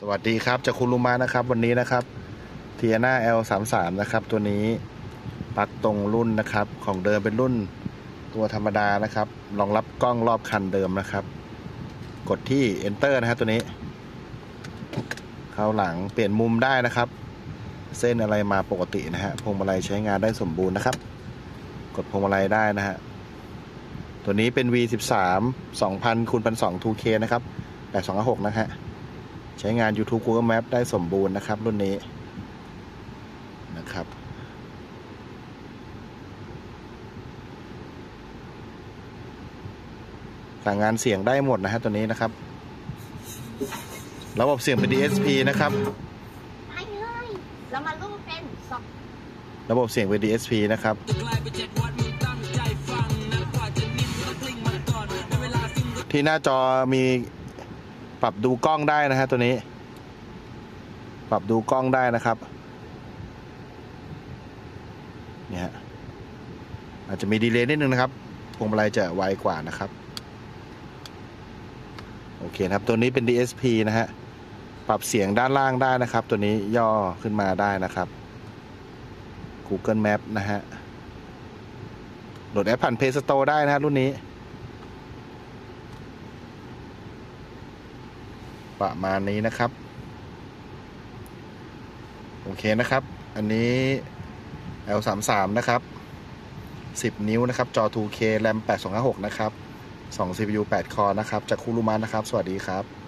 สวัสดีครับจากคุณลุมานะครับวันนี้นะครับเทียน่า L33 นะครับตัวนี้ปลั๊กตรงรุ่นนะครับของเดิมเป็นรุ่นตัวธรรมดานะครับรองรับกล้องรอบคันเดิมนะครับกดที่ Enter นะฮะตัวนี้เข้าหลังเปลี่ยนมุมได้นะครับเส้นอะไรมาปกตินะฮะพวงมาลัยใช้งานได้สมบูรณ์นะครับกดพวงมาลัยได้นะฮะตัวนี้เป็น V13 2000x1200 2K นะครับ8256นะฮะใช้งาน YouTube Google Map ได้สมบูรณ์นะครับรุ่นนี้นะครับสั่งงานเสียงได้หมดนะฮะตัวนี้นะครับระบบเสียงเป็น DSP นะครับไม่เลยแล้วมันรูปเป็นระบบเสียงเป็น DSP นะครับที่หน้าจอมีปรับดูกล้องได้นะฮะตัวนี้ปรับดูกล้องได้นะครับเนี่ยอาจจะมีดีเลย์นิดนึงนะครับพวงมาลัยจะไวกว่านะครับโอเคครับตัวนี้เป็น DSP นะฮะปรับเสียงด้านล่างได้นะครับตัวนี้ย่อขึ้นมาได้นะครับ Google Map นะฮะโหลดแอปผ่าน Play Store ได้นะฮะรุ่นนี้ประมาณนี้นะครับโอเคนะครับอันนี้ L33 นะครับ10 นิ้วนะครับจอ 2K RAM 8256นะครับ2 CPU 8 คอร์นะครับจากคูรุมะนะครับสวัสดีครับ